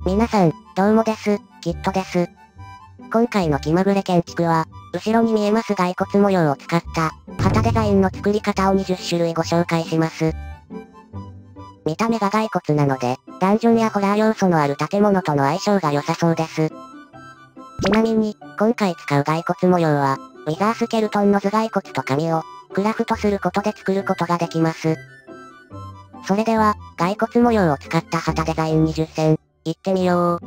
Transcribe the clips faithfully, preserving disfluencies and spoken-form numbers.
皆さん、どうもです、キットです。今回の気まぐれ建築は、後ろに見えます骸骨模様を使った、旗デザインの作り方をにじゅっしゅるいご紹介します。見た目が骸骨なので、ダンジョンやホラー要素のある建物との相性が良さそうです。ちなみに、今回使う骸骨模様は、ウィザースケルトンの頭蓋骨と紙を、クラフトすることで作ることができます。それでは、骸骨模様を使った旗デザインにじゅっせん、行ってみよう。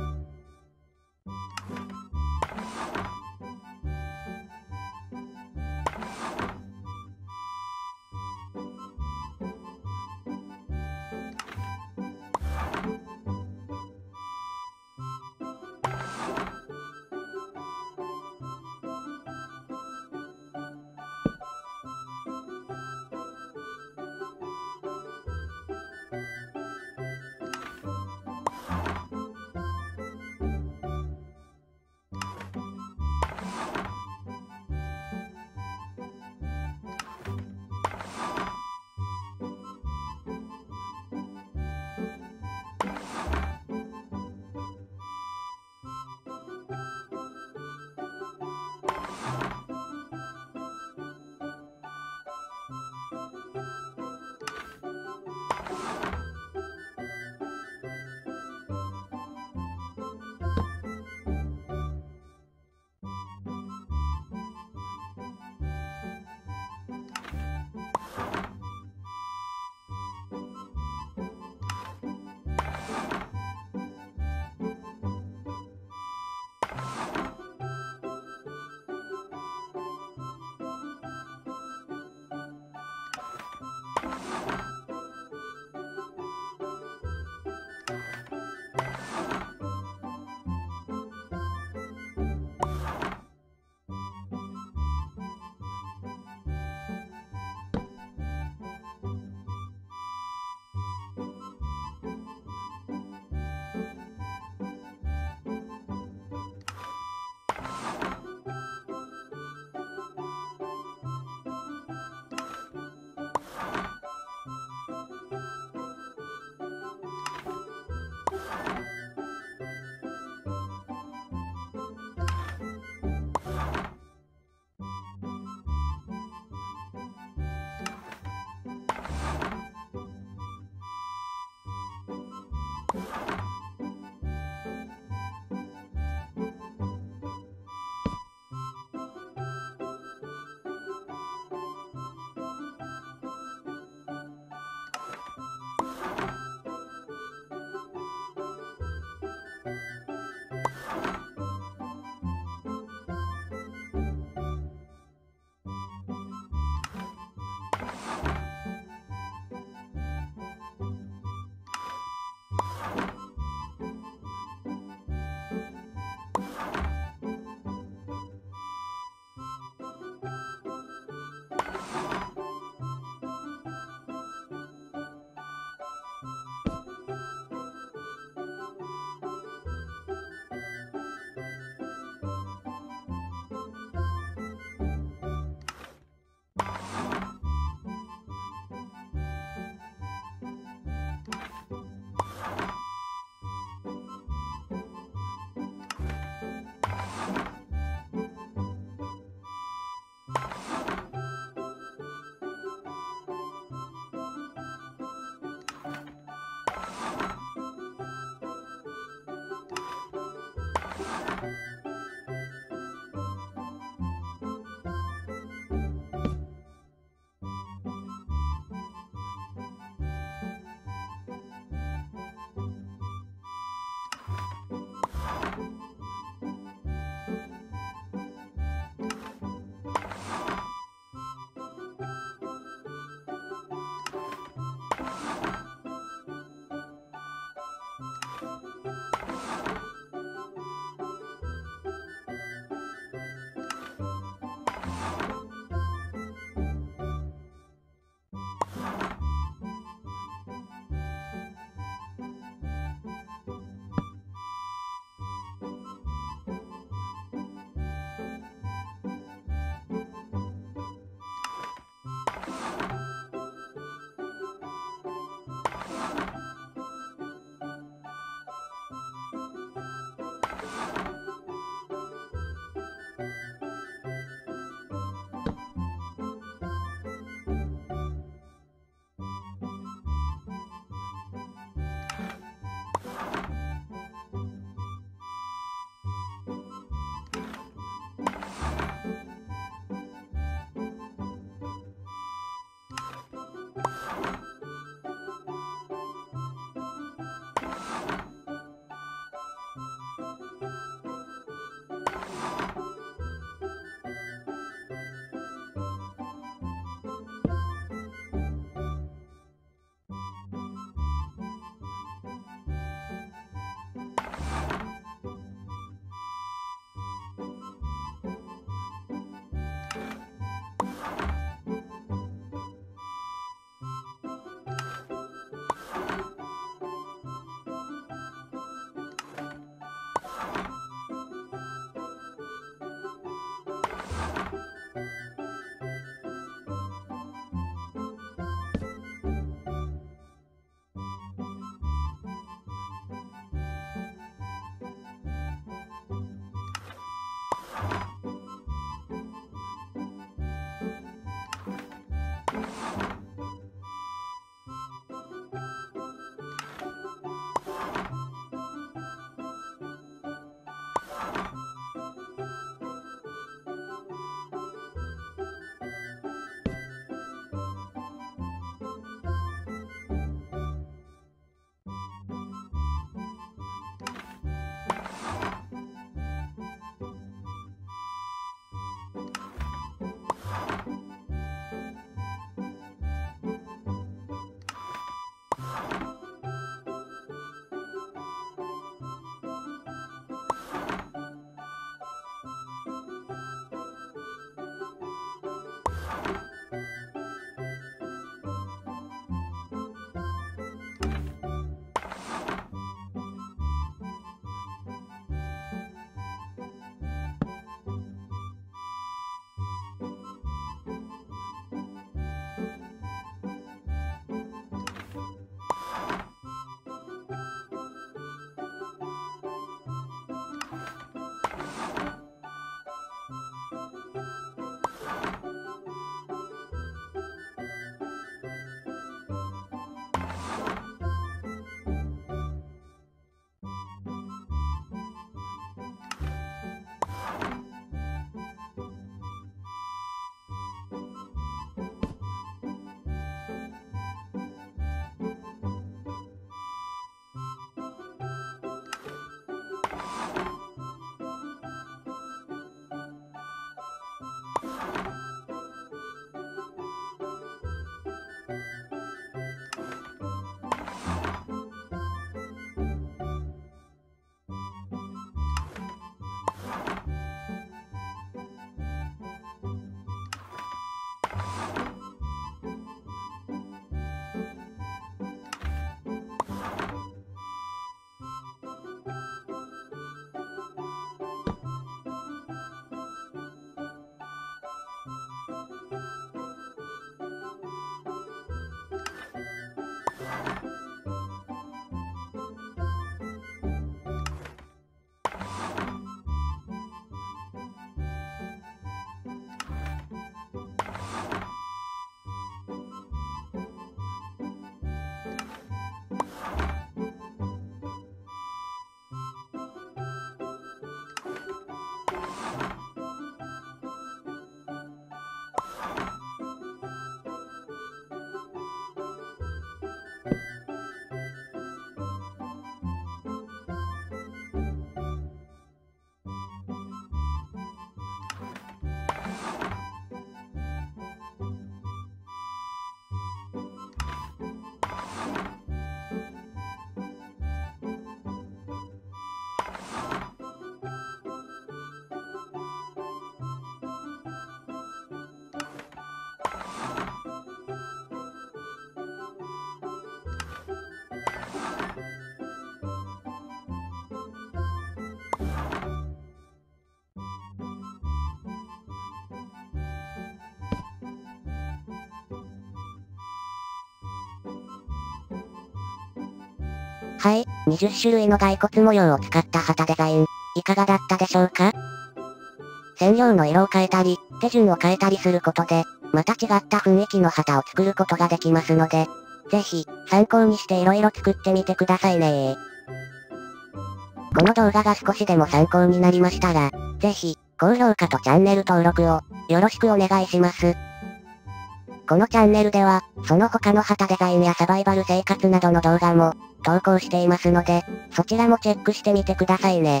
はい、にじゅっしゅるいの骸骨模様を使った旗デザイン、いかがだったでしょうか？染料の色を変えたり、手順を変えたりすることで、また違った雰囲気の旗を作ることができますので、ぜひ、参考にして色々作ってみてくださいね。この動画が少しでも参考になりましたら、ぜひ、高評価とチャンネル登録を、よろしくお願いします。このチャンネルでは、その他の旗デザインやサバイバル生活などの動画も、投稿していますので、そちらもチェックしてみてくださいね。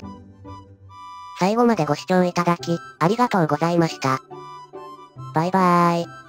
最後までご視聴いただき、ありがとうございました。バイバーイ。